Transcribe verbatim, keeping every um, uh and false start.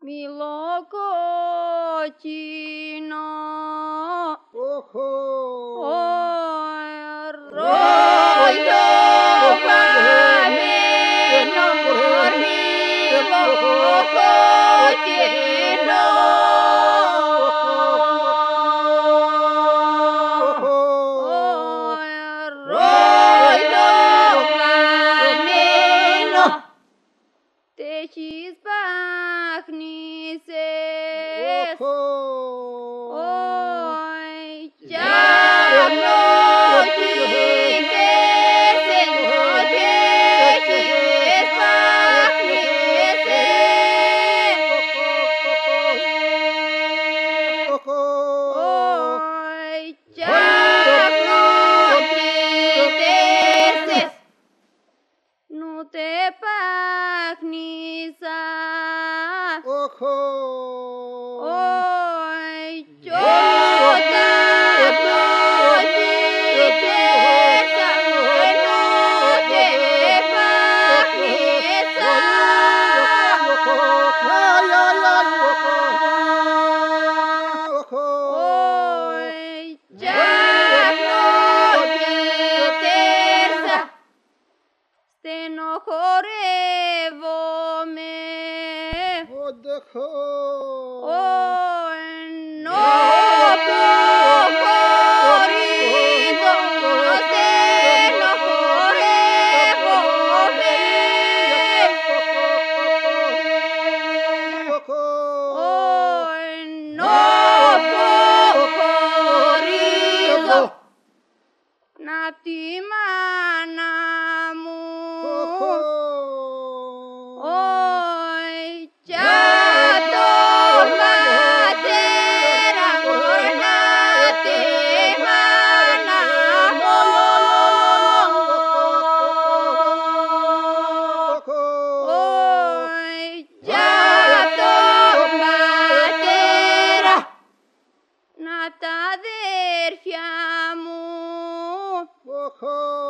μιλοκόκκινο, ρόγιο χαμένο, μιλοκόκκινο. Τέχεις πάχνησες, όι, κι απλόχητες ενώ τέχεις πάχνησες, όι, κι απλόχητες νου τε πάχνησα, όι, κι όταν απλόχητες ενώ τε πάχνησα, όι, κι απλόχητες στενοχωρεύομαι, ενώ προχωρήσω στενοχωρεύομαι, ενώ προχωρήσω να τη μάνα μου, όι, κι τον πατέρα μου, να τη μάνα μου, όι, κι τον πατέρα, να τα αδέρφια μου,